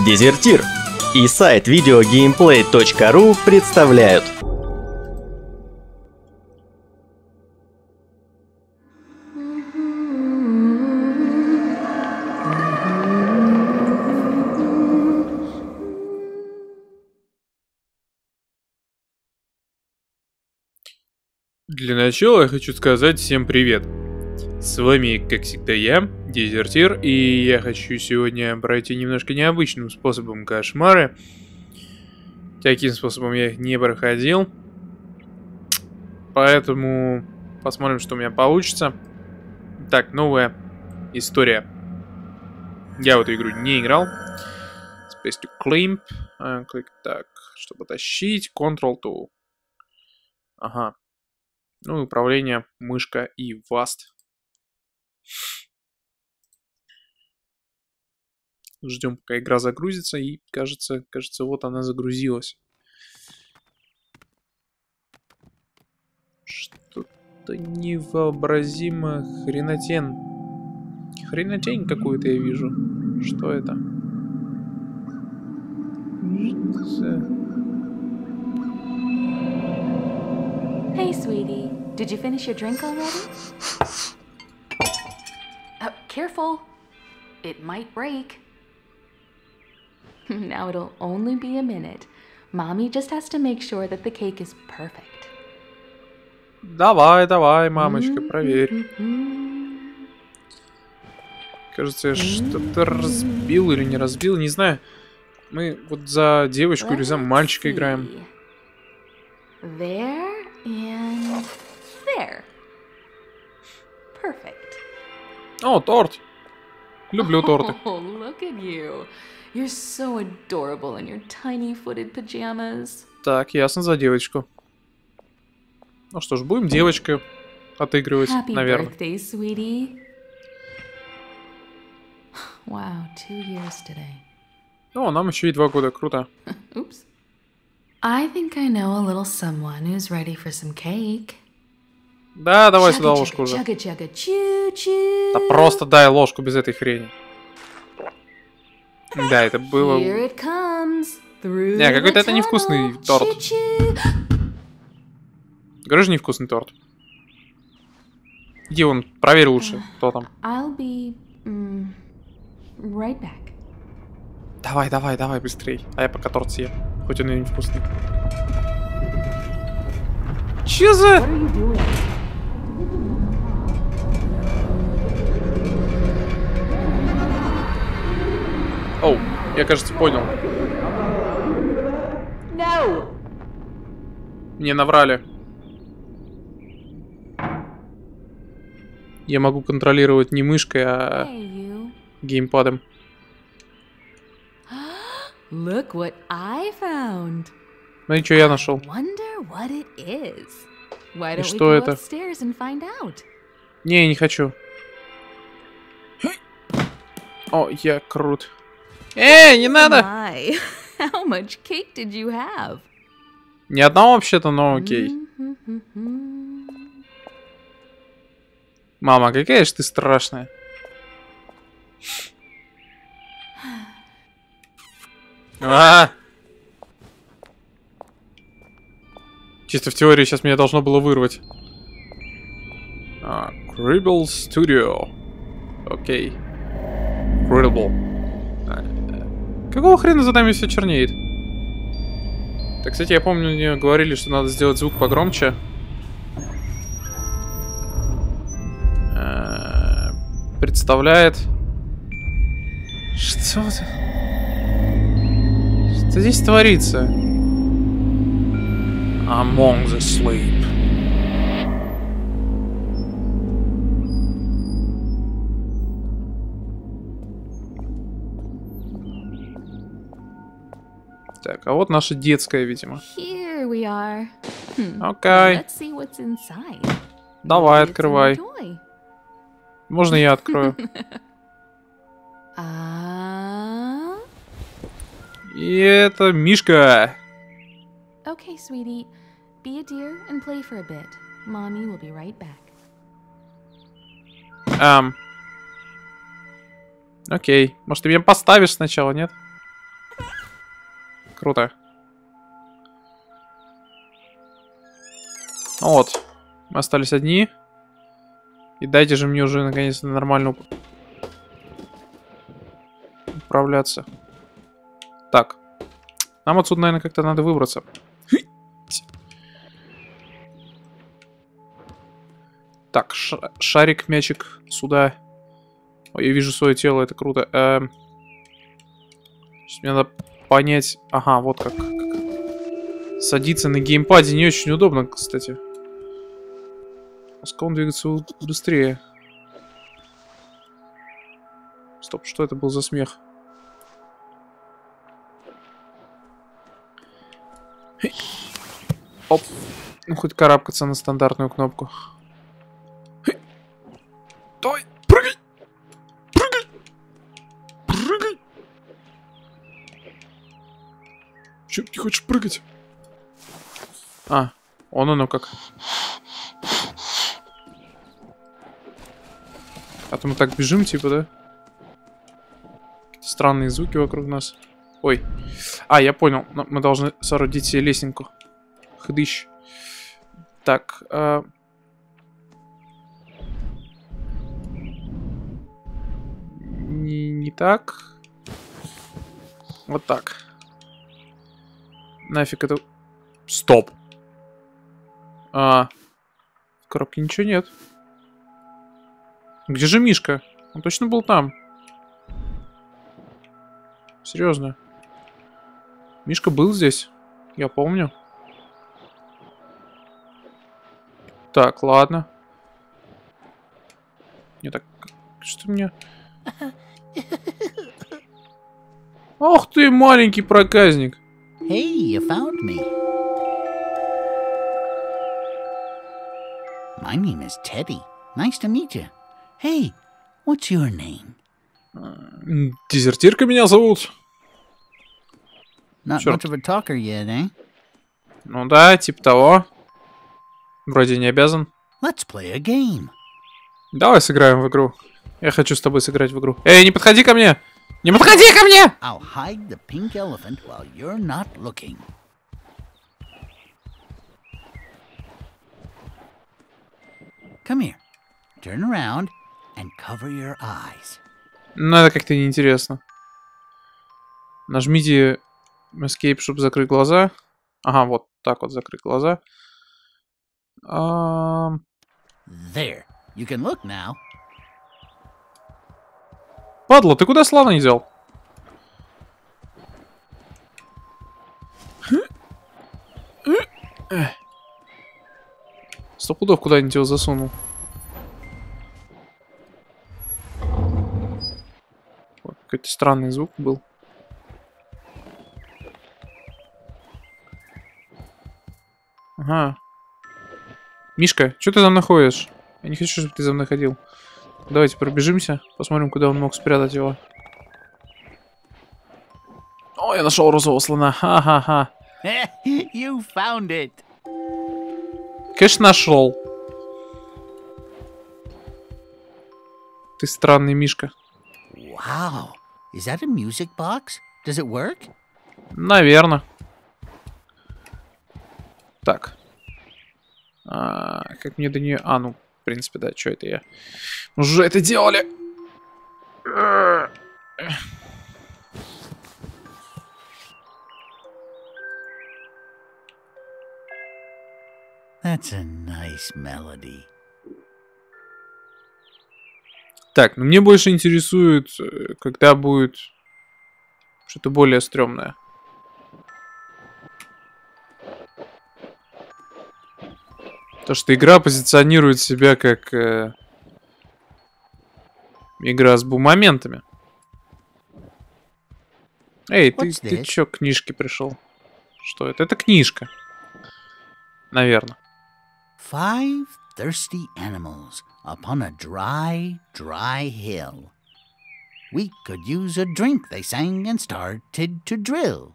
Дезертир и сайт videogameplay.ru представляют. Для начала я хочу сказать всем привет. С вами, как всегда, я, Дезертир, и я хочу сегодня пройти немножко необычным способом кошмары. Таким способом я их не проходил. Поэтому посмотрим, что у меня получится. Так, новая история. Я в эту игру не играл. Space to climb. Клик так, чтобы тащить. Ctrl-2. Ага. Ну и управление, мышка и васт. Ждем, пока игра загрузится, и кажется, вот она загрузилась. Что-то невообразимо хренотень. Хренотень какую-то я вижу. Что это? Hey, sweetie. Did you finish your drink already? Careful. It might break. Now it'll only be a minute. Mommy just has to make sure that the cake is perfect. Давай, давай, мамочка, проверь. Кажется, я что-то разбил или не разбил, не знаю. Мы вот за девочку или за мальчика играем. There and there. Perfect. О, торт. Люблю торты. Oh, look at you. You're so adorable in your tiny-footed pajamas. Так, ясно, за девочку. Ну что ж, будем девочкой отыгрывать, Happy наверное. birthday, sweetie. Wow, 2 years today. О, нам еще и 2 года, круто. Oops. I think I know a little someone who's ready for some cake. Да, давай сюда ложку уже. Chugga, choo-choo. Да просто дай ложку без этой хрени. Да, это было... Here it comes. Through Не, какой-то the это невкусный tunnel. торт. Choo-choo. Говорю же, невкусный торт. Иди вон, проверь лучше, кто там. I'll be right back. Давай, давай, давай, быстрей. А я пока торт съем. Хоть он и невкусный. Че за... What are you doing? Оу, я, кажется, понял. No. Мне наврали. Я могу контролировать не мышкой, а Hey, you. геймпадом. Look what I found. Смотри, что я нашел. Wonder what it is. Why don't we что go это? upstairs and find out? Не, я не хочу. О, я крут. Не надо! My, how much cake did you have? Ни одного вообще-то, но окей. Мама, какая же ты страшная. Чисто в теории сейчас меня должно было вырвать. Cribble Studio. Окей. Cribble. Какого хрена за нами все чернеет? Так, кстати, я помню, мне говорили, что надо сделать звук погромче. Представляет... Что это? Что здесь творится? Among the Sleep. Так, а вот наша детская, видимо. Here we are. Окей. Let's see what's inside. Давай, Maybe it's a new открывай. toy. Можно я открою? И это Мишка. Okay, sweetie. Be a dear and play for a bit. Mommy will be right back. Окей. Может, ты меня поставишь сначала, нет? Круто. Ну вот. Мы остались одни. И дайте же мне уже наконец-то нормально управляться. Так. Нам отсюда, наверное, как-то надо выбраться. Так, шарик, мячик сюда. Ой, я вижу свое тело, это круто. Сейчас мне надо понять... Ага, вот как. Садиться на геймпаде не очень удобно, кстати. Пускай он двигается быстрее. Стоп, что это был за смех? Оп. Ну, хоть карабкаться на стандартную кнопку. Давай, прыгай! Прыгай! Прыгай! Чё, не хочешь прыгать? А, оно как. А то мы так бежим, типа, да? Какие-то странные звуки вокруг нас. Ой. А, я понял. Мы должны соорудить себе лесенку. Хдыщ. Так. Не так. Вот так. Нафиг это... Стоп. В коробке ничего нет. Где же Мишка? Он точно был там. Серьезно. Мишка был здесь. Я помню. Так, ладно. Не так... Что мне... Ох ты, маленький проказник. Hey, you found me. My name is Teddy. Nice to meet you. Hey, what's your name? Дезертирка меня зовут. Not much of a talker yet, eh? Ну да, типа того. Вроде не обязан. Let's play a game. Давай сыграем в игру. Я хочу с тобой сыграть в игру. Эй, не подходи ко мне! Не подходи ко мне! I'll hide the pink elephant while you're not looking. Come here. Turn around and cover your eyes. Ну, это как-то неинтересно. Нажмите Escape, чтобы закрыть глаза. Ага, вот так вот закрыть глаза. There. You can look now. Падла, ты куда слона не взял? Сто пудов куда-нибудь его засунул. Какой-то странный звук был. Ага. Мишка, что ты там находишь? Я не хочу, чтобы ты за мной ходил. Давайте пробежимся, посмотрим, куда он мог спрятать его. О, я нашел розового слона. Ха-ха-ха. You found it. Конечно, нашел. Ты странный Мишка. Wow. Is that a music box? Does it work? Наверное. Так. Как мне до нее... ну, в принципе, да, что это я? Мы уже это делали. That's a nice melody. Так, ну мне больше интересует, когда будет что-то более стрёмное. То, что игра позиционирует себя как игра с бумоментами. Эй, ты чё к книжке пришел? Что это? Это книжка. Наверное. 5 thirsty animals upon a dry, dry hill. We could use a drink, they sang and started to drill.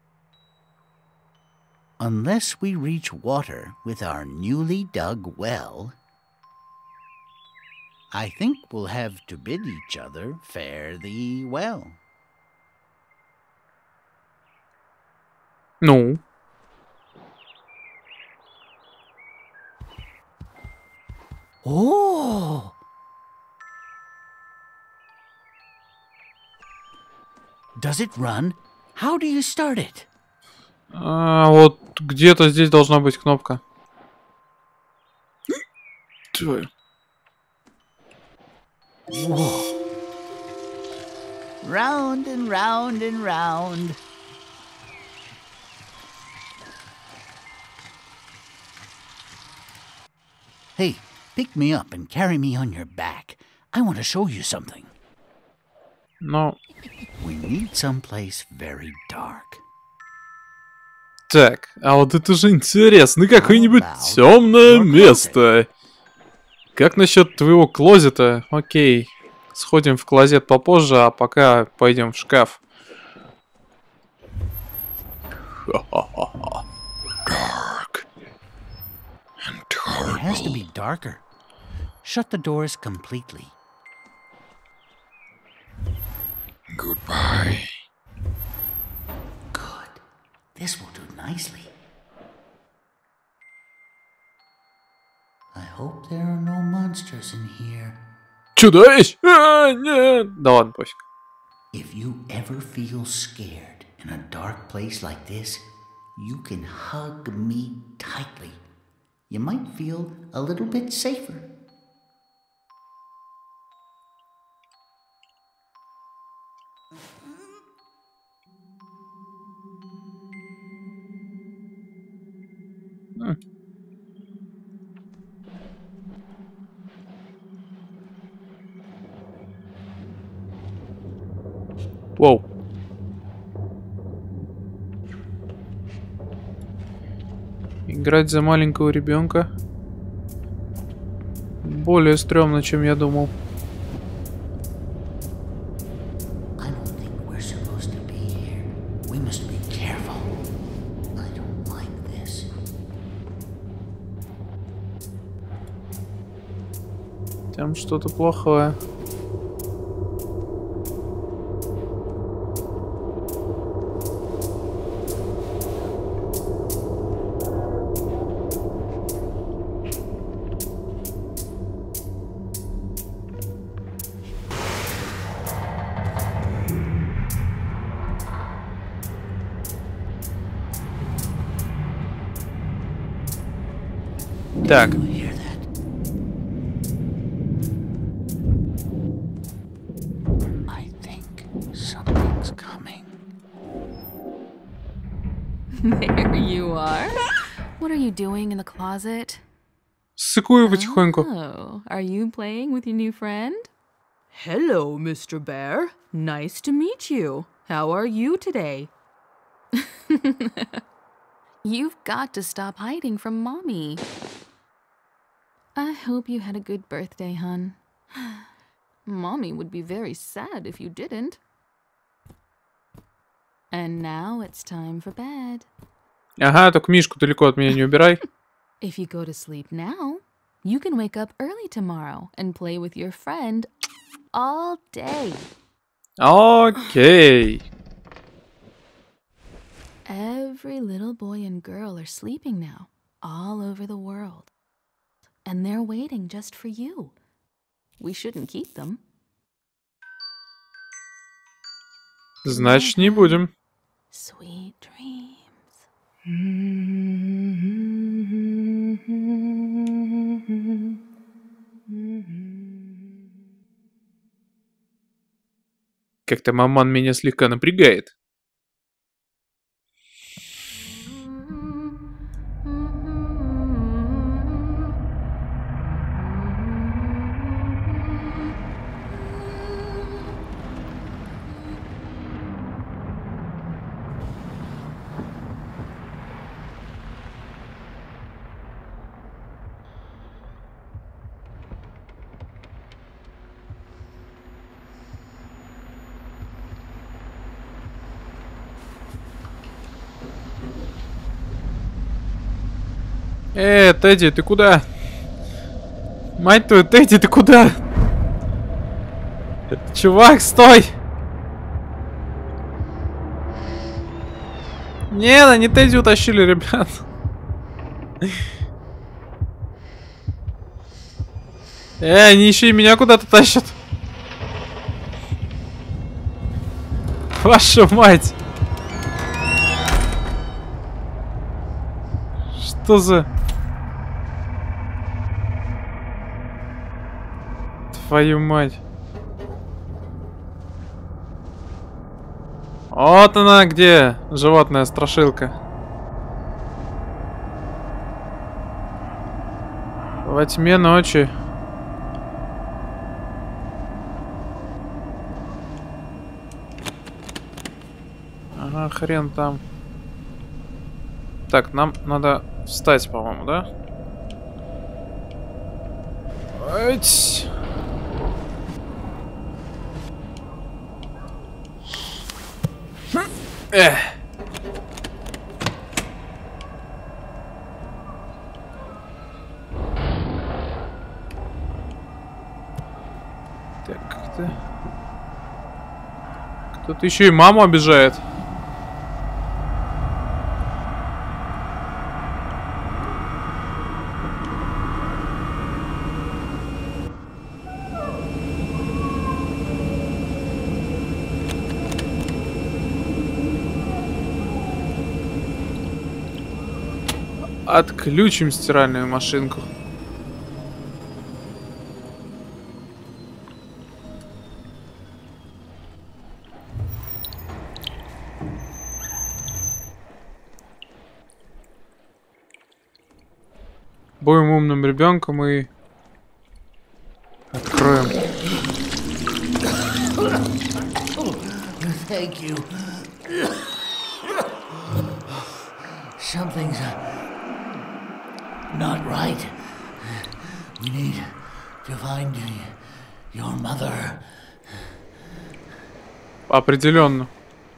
Unless we reach water with our newly dug well, I think we'll have to bid each other fare thee well. Ну? Oh! Does it run? How do you start it? Вот где-то здесь должна быть кнопка. Твою. Whoa. Round and round and round. Hey, pick me up and carry me on your back. I want to show you something. Но... We need someplace very dark. Так, а вот это же интересно, какое-нибудь темное место. Как насчет твоего клозета? Окей. Сходим в клозет попозже, а пока пойдем в шкаф. Dark. It has to be darker. Shut the doors completely. Goodbye. Good. This will do nicely. I hope there are no monsters in here. Чудовищ? Нет. Да ладно, пофиг. If you ever feel scared in a dark place like this, you can hug me tightly. You might feel a little bit safer. Воу. Играть за маленького ребенка более стрёмно, чем я думал. I don't think we're supposed to be here. We must be careful. I don't like this. Там что-то плохое. Так. You hear that? I think something's coming. There you are. What are you doing in the closet? Ссыкую потихоньку. Oh, are you playing with your new friend? Hello, Mr. Bear. Nice to meet you. How are you today? You've got to stop hiding from Mommy. I hope you had a good birthday, hon. Mommy would be very sad if you didn't. And now it's time for bed. Ага, только Мишку далеко от меня не убирай. If you go to sleep now, you can wake up early tomorrow and play with your friend all day. Окей. Every little boy and girl are sleeping now, all over the world. And they're waiting just for you. We shouldn't keep them. Значит, не будем. Sweet dreams. Как-то маман меня слегка напрягает. Тедди, ты куда? Мать твою, Тедди, ты куда? Чувак, стой! Не, они Тедди утащили, ребят. Они еще и меня куда-то тащат. Ваша мать. Что за... Твою мать. Вот она где, животная страшилка. Во тьме ночи. Ага, хрен там. Так, нам надо встать, по-моему, да? Ать. Эх. Так, как-то... Кто-то еще и маму обижает. Отключим стиральную машинку. Будем умным ребенком и откроем. Thank you. Something's not right. We need to find your mother. Определенно.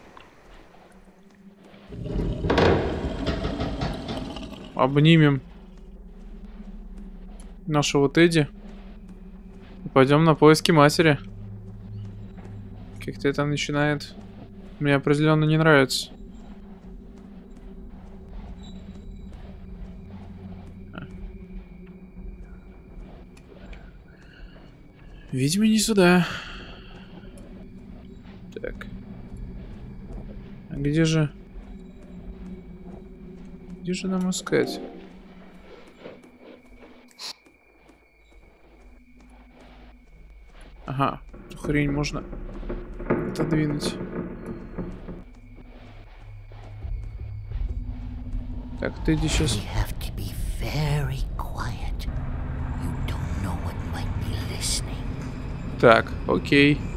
Обнимем нашего Тедди и пойдем на поиски матери. Как-то это начинает мне определенно не нравится. Видимо, не сюда. Так. А где же... Где же нам искать? Ага. Эту хрень можно отодвинуть. Так, ты иди сейчас... Так, окей.